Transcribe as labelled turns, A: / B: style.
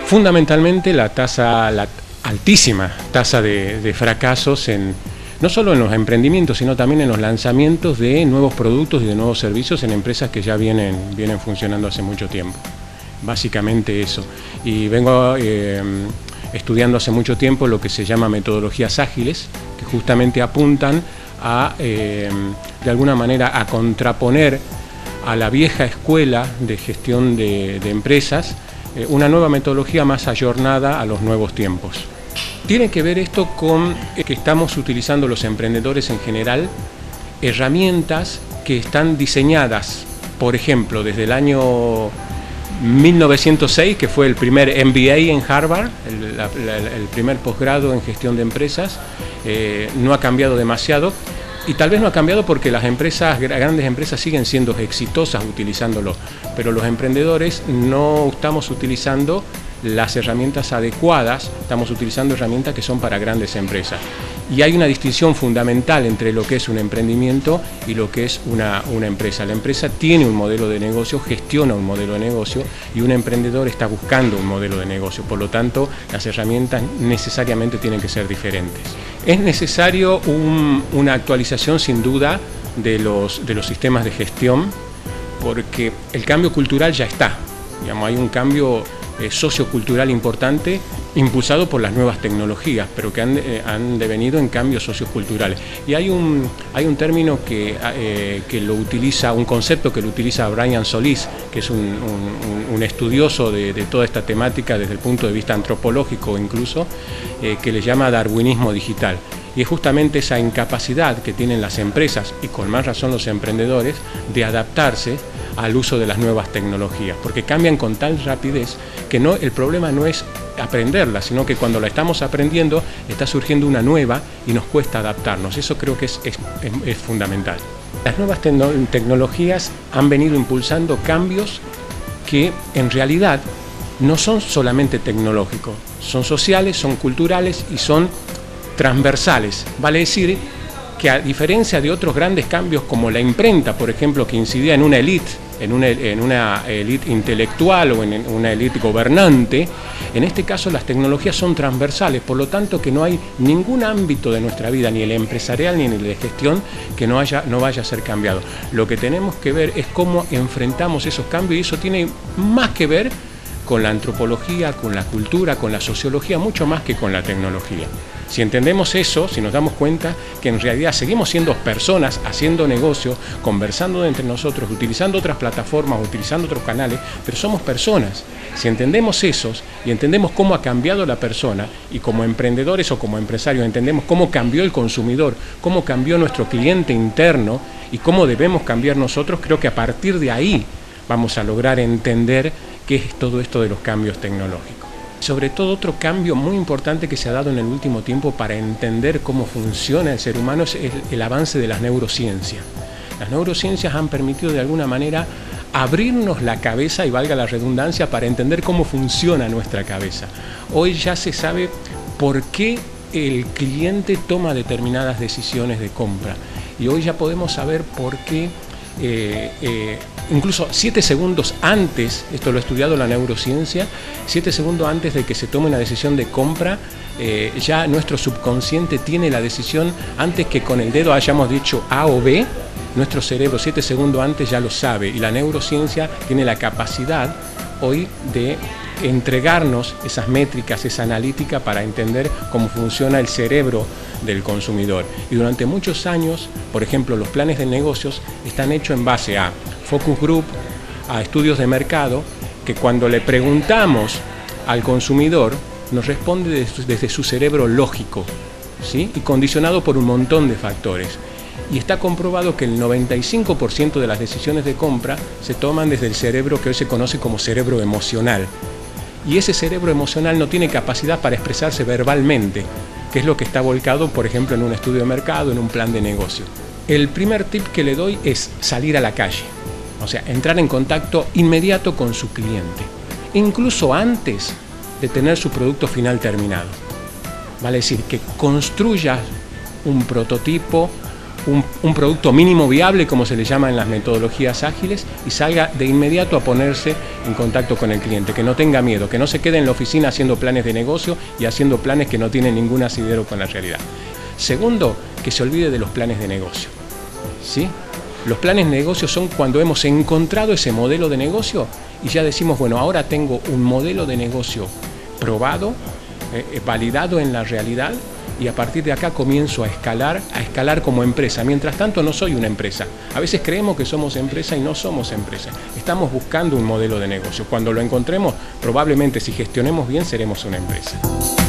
A: Fundamentalmente la altísima tasa de fracasos no solo en los emprendimientos, sino también en los lanzamientos de nuevos productos y de nuevos servicios en empresas que ya vienen funcionando hace mucho tiempo. Básicamente eso. Y vengo estudiando hace mucho tiempo lo que se llama metodologías ágiles, que justamente apuntan a, de alguna manera, a contraponer a la vieja escuela de gestión de empresas una nueva metodología más ayornada a los nuevos tiempos. Tiene que ver esto con que estamos utilizando los emprendedores en general herramientas que están diseñadas, por ejemplo, desde el año 1906, que fue el primer MBA en Harvard, el primer posgrado en gestión de empresas. No ha cambiado demasiado, y tal vez no ha cambiado porque las grandes empresas siguen siendo exitosas utilizándolo, pero los emprendedores no estamos utilizando las herramientas adecuadas, estamos utilizando herramientas que son para grandes empresas. Y hay una distinción fundamental entre lo que es un emprendimiento y lo que es una empresa. La empresa tiene un modelo de negocio, gestiona un modelo de negocio, y un emprendedor está buscando un modelo de negocio. Por lo tanto, las herramientas necesariamente tienen que ser diferentes. Es necesario una actualización, sin duda, de los sistemas de gestión, porque el cambio cultural ya está. Digamos, hay un cambio sociocultural importante impulsado por las nuevas tecnologías, pero que han devenido en cambios socioculturales. Y hay un término que lo utiliza, un concepto que lo utiliza Brian Solis, que es un estudioso de toda esta temática desde el punto de vista antropológico incluso, que le llama darwinismo digital. Y es justamente esa incapacidad que tienen las empresas, y con más razón los emprendedores, de adaptarse al uso de las nuevas tecnologías, porque cambian con tal rapidez que el problema no es aprenderla, sino que cuando la estamos aprendiendo está surgiendo una nueva y nos cuesta adaptarnos. Eso creo que es fundamental. Las nuevas tecnologías han venido impulsando cambios que en realidad no son solamente tecnológicos, son sociales, son culturales y son transversales. Vale decir que, a diferencia de otros grandes cambios como la imprenta, por ejemplo, que incidía en una élite, en una élite intelectual o en una élite gobernante, en este caso las tecnologías son transversales, por lo tanto que no hay ningún ámbito de nuestra vida, ni el empresarial ni el de gestión, que no vaya a ser cambiado. Lo que tenemos que ver es cómo enfrentamos esos cambios, y eso tiene más que ver con la antropología, con la cultura, con la sociología, mucho más que con la tecnología. Si entendemos eso, si nos damos cuenta que en realidad seguimos siendo personas haciendo negocios, conversando entre nosotros, utilizando otras plataformas, utilizando otros canales, pero somos personas. Si entendemos esos y entendemos cómo ha cambiado la persona, y como emprendedores o como empresarios entendemos cómo cambió el consumidor, cómo cambió nuestro cliente interno y cómo debemos cambiar nosotros, creo que a partir de ahí vamos a lograr entender qué es todo esto de los cambios tecnológicos. Sobre todo, otro cambio muy importante que se ha dado en el último tiempo para entender cómo funciona el ser humano es el avance de las neurociencias. Las neurociencias han permitido de alguna manera abrirnos la cabeza, y valga la redundancia, para entender cómo funciona nuestra cabeza. Hoy ya se sabe por qué el cliente toma determinadas decisiones de compra, y hoy ya podemos saber por qué incluso 7 segundos antes, esto lo ha estudiado la neurociencia, 7 segundos antes de que se tome una decisión de compra, ya nuestro subconsciente tiene la decisión antes que con el dedo hayamos dicho A o B. Nuestro cerebro 7 segundos antes ya lo sabe, y la neurociencia tiene la capacidad hoy de entregarnos esas métricas, esa analítica, para entender cómo funciona el cerebro del consumidor. Y durante muchos años, por ejemplo, los planes de negocios están hechos en base a focus group, a estudios de mercado, que cuando le preguntamos al consumidor nos responde desde su cerebro lógico, ¿sí? Y condicionado por un montón de factores. Y está comprobado que el 95% de las decisiones de compra se toman desde el cerebro que hoy se conoce como cerebro emocional. Y ese cerebro emocional no tiene capacidad para expresarse verbalmente, que es lo que está volcado, por ejemplo, en un estudio de mercado, en un plan de negocio. El primer tip que le doy es salir a la calle, o sea, entrar en contacto inmediato con su cliente, incluso antes de tener su producto final terminado. Vale decir, que construya un prototipo, un producto mínimo viable, como se le llama en las metodologías ágiles, y salga de inmediato a ponerse en contacto con el cliente, que no tenga miedo, que no se quede en la oficina haciendo planes de negocio y haciendo planes que no tienen ningún asidero con la realidad. Segundo, que se olvide de los planes de negocio, ¿sí? Los planes de negocio son cuando hemos encontrado ese modelo de negocio y ya decimos, bueno, ahora tengo un modelo de negocio probado, validado en la realidad, y a partir de acá comienzo a escalar como empresa. Mientras tanto no soy una empresa. A veces creemos que somos empresa y no somos empresa. Estamos buscando un modelo de negocio. Cuando lo encontremos, probablemente si gestionemos bien seremos una empresa.